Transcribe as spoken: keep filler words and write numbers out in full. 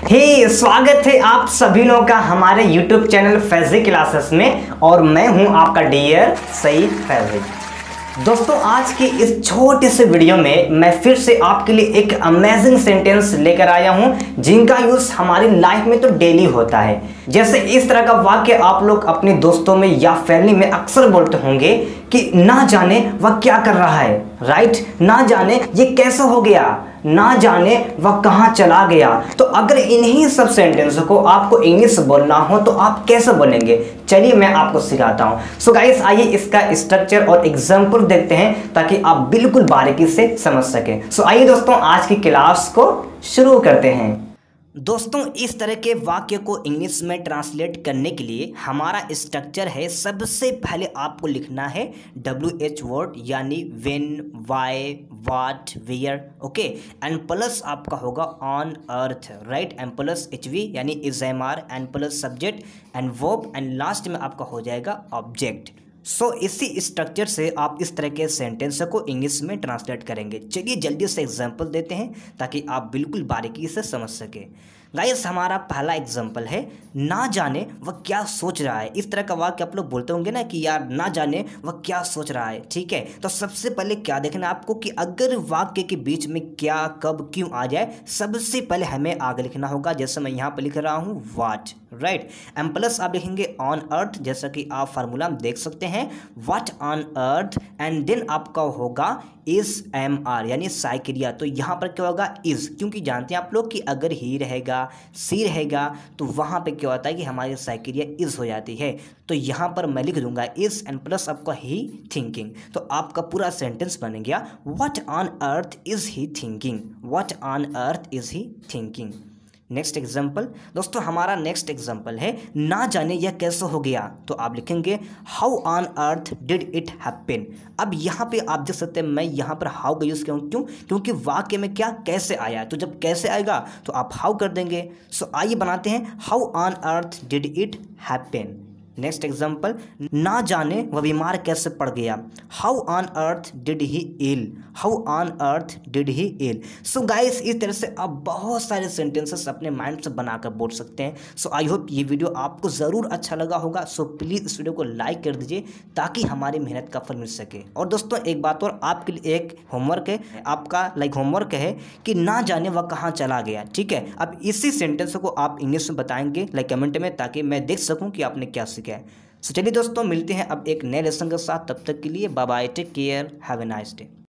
हे स्वागत है आप सभी लोगों का हमारे यूट्यूब चैनल फैजी क्लासेस में। और मैं हूं आपका डियर सईद फैजी। दोस्तों आज की इस छोटे से वीडियो में मैं फिर से आपके लिए एक अमेजिंग सेंटेंस लेकर आया हूं जिनका यूज हमारी लाइफ में तो डेली होता है। जैसे इस तरह का वाक्य आप लोग अपने दोस्तों में या फैमिली में अक्सर बोलते होंगे कि ना जाने वह क्या कर रहा है, राइट। ना जाने ये कैसे हो गया, ना जाने वह कहाँ चला गया। तो अगर इन्हीं सब सेंटेंस को आपको इंग्लिश बोलना हो तो आप कैसे बोलेंगे, चलिए मैं आपको सिखाता हूँ। सो गाइस आइए इसका स्ट्रक्चर और एग्जाम्पल देखते हैं ताकि आप बिल्कुल बारीकी से समझ सकें। सो आइए दोस्तों आज की क्लास को शुरू करते हैं। दोस्तों इस तरह के वाक्य को इंग्लिश में ट्रांसलेट करने के लिए हमारा स्ट्रक्चर है, सबसे पहले आपको लिखना है डब्ल्यू एच वर्ड यानी when, why, what, where, okay. And plus आपका होगा on earth, right. And plus H V यानी is am are, and plus subject and verb, and last में आपका हो जाएगा ऑब्जेक्ट। सो so, इसी स्ट्रक्चर से आप इस तरह के सेंटेंस को इंग्लिश में ट्रांसलेट करेंगे। चलिए जल्दी से एग्जांपल देते हैं ताकि आप बिल्कुल बारीकी से समझ सके। गाइस हमारा पहला एग्जांपल है ना जाने वह क्या सोच रहा है। इस तरह का वाक्य आप लोग बोलते होंगे ना कि यार ना जाने वह क्या सोच रहा है, ठीक है। तो सबसे पहले क्या देखना है आपको कि अगर वाक्य के बीच में क्या, कब, क्यों आ जाए, सबसे पहले हमें आगे लिखना होगा। जैसे मैं यहाँ पर लिख रहा हूँ व्हाट, राइट। एम प्लस आप लिखेंगे ऑन अर्थ, जैसा कि आप फार्मूला में देख सकते हैं what on earth. And then आपका होगा इज एम आर यानी साइक्रिया। तो यहाँ पर क्या होगा इज, क्योंकि जानते हैं आप लोग कि अगर ही रहेगा, सी रहेगा तो वहाँ पे क्या होता है कि हमारी साइक्रिया इज हो जाती है। तो यहाँ पर मैं लिख दूंगा इज एंड प्लस आपका ही थिंकिंग। तो आपका पूरा सेंटेंस बन गया what on earth is he thinking, what on earth is he thinking. Next example दोस्तों, हमारा नेक्स्ट एग्जाम्पल है ना जाने यह कैसे हो गया। तो आप लिखेंगे how on earth did it happen. अब यहाँ पे आप देख सकते हैं मैं यहाँ पर हाउ का यूज़ किया हूँ, क्यों? क्योंकि वाक्य में क्या कैसे आया, तो जब कैसे आएगा तो आप हाउ कर देंगे। सो आइए बनाते हैं how on earth did it happen. Next example, ना जाने वह बीमार कैसे पड़ गया। How on earth did he ill, how on earth did he ill. So guys इस तरह से आप बहुत सारे सेंटेंसेस अपने माइंड से बनाकर बोल सकते हैं। सो आई होप ये वीडियो आपको ज़रूर अच्छा लगा होगा। सो प्लीज़ इस वीडियो को लाइक कर दीजिए ताकि हमारी मेहनत का फल मिल सके। और दोस्तों एक बात और आपके लिए एक होमवर्क है, आपका लाइक होमवर्क है कि ना जाने वह कहाँ चला गया, ठीक है। अब इसी सेंटेंस को आप इंग्लिश में बताएंगे लाइक कमेंट में, ताकि मैं देख सकूँ कि आपने क्या सीखा है। सो चलिए दोस्तों मिलते हैं अब एक नए लेसन के साथ, तब तक के लिए bye bye, take care, have a nice day.